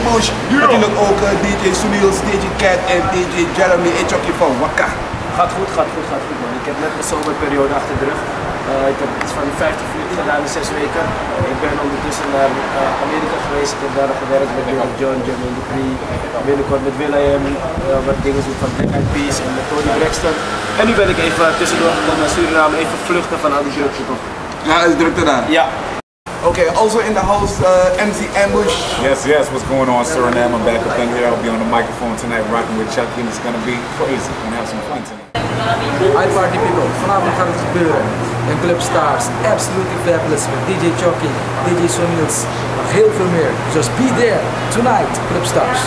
Bush. Natuurlijk ook DJ ZUNILS, DJ Cat en DJ Jeremy en Chuckie van Wakka. Gaat goed man. Ik heb net mijn zomerperiode achter de rug. Ik heb iets van 50 vluchten gedaan in 6 weken. Ik ben ondertussen naar Amerika geweest. Ik heb daar gewerkt met John, Jermaine Dupri. Binnenkort met Will.i.am. Wat dingen doen van Black Eyed Peas en met Tony Braxton. En nu ben ik even tussendoor gekomen naar Suriname. Even vluchten van al die drukte toch. Ja, is drukte daar? Ja. Okay, also in the house, MC Ambush. Yes, what's going on, Suriname? I'm back up in here. I'll be on the microphone tonight rocking with Chuckie and it's gonna be crazy. We're gonna have some fun tonight. Hi party people, vanavond gaat het gebeuren. In Club Stars, absolutely fabulous met DJ Chuckie, DJ ZUNILS, nog heel veel meer. Just be there, tonight, Club Stars.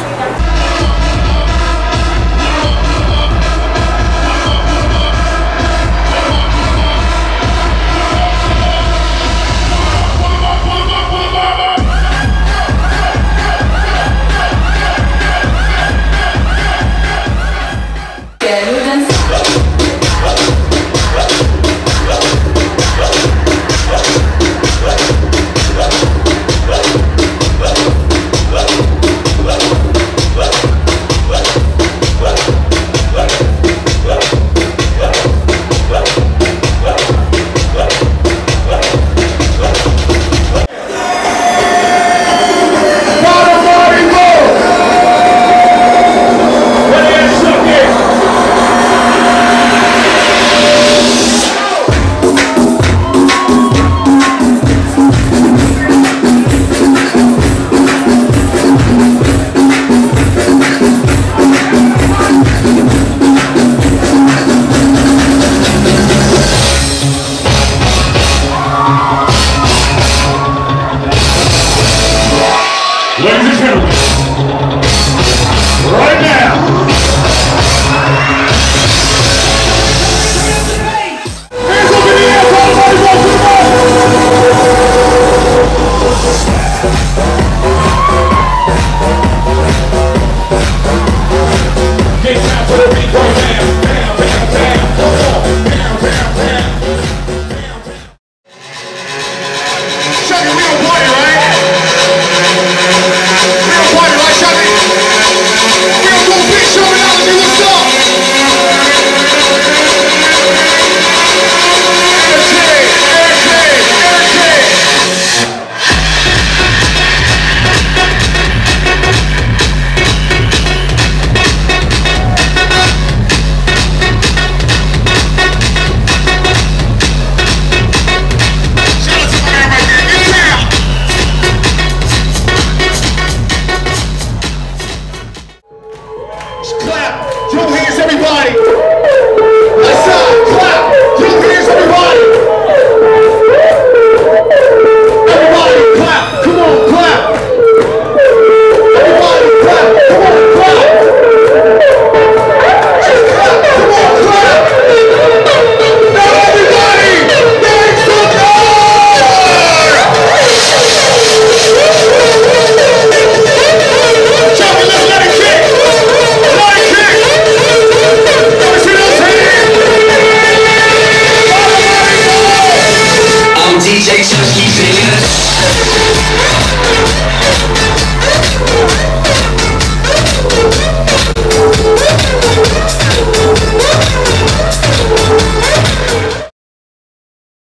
Ladies and gentlemen, right now, hands up in the air, everybody go to the get down to the beat, go down, down, down, down, down, down, down, down. Chuckie, we don't party, right? Clap, two hands everybody. Left side, clap, two hands everybody. Everybody clap, come on, clap. Everybody clap, come on, clap. Just clap, come on, clap. Now everybody, thanks for Chuckie, let's let it kick. DJ